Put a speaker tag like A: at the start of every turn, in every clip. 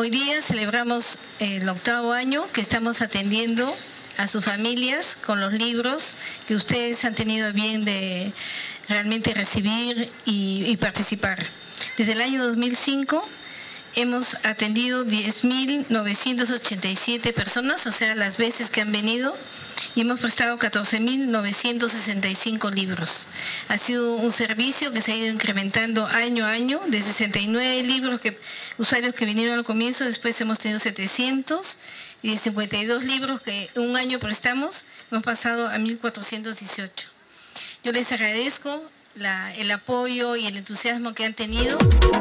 A: Hoy día celebramos el 8º año que estamos atendiendo a sus familias con los libros que ustedes han tenido bien de realmente recibir y participar. Desde el año 2005 hemos atendido 10.987 personas, o sea, las veces que han venido, y hemos prestado 14.965 libros. Ha sido un servicio que se ha ido incrementando año a año, de 69 libros usuarios que vinieron al comienzo, después hemos tenido 700, y de 52 libros que un año prestamos, hemos pasado a 1.418. Yo les agradezco el apoyo y el entusiasmo que han tenido.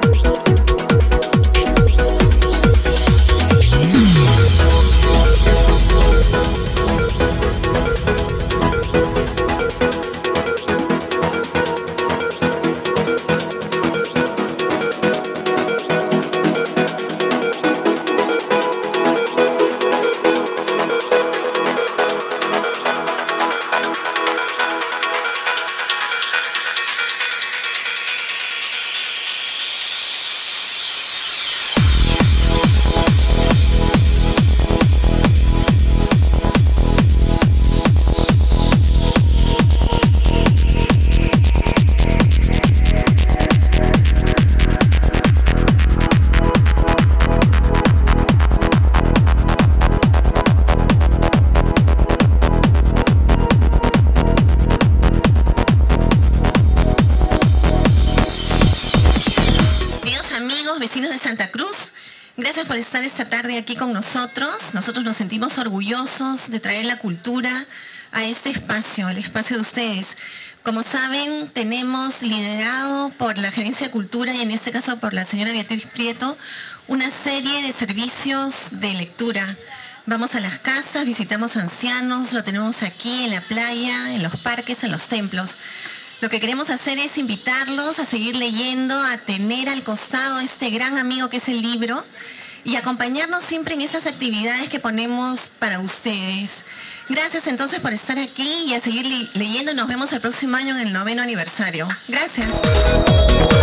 B: Vecinos de Santa Cruz, gracias por estar esta tarde aquí con nosotros. Nosotros nos sentimos orgullosos de traer la cultura a este espacio, el espacio de ustedes. Como saben, tenemos liderado por la Gerencia de Cultura y en este caso por la señora Beatriz Prieto, una serie de servicios de lectura. Vamos a las casas, visitamos ancianos, lo tenemos aquí en la playa, en los parques, en los templos. Lo que queremos hacer es invitarlos a seguir leyendo, a tener al costado este gran amigo que es el libro y acompañarnos siempre en esas actividades que ponemos para ustedes. Gracias entonces por estar aquí y a seguir leyendo. Nos vemos el próximo año en el 9º aniversario. Gracias.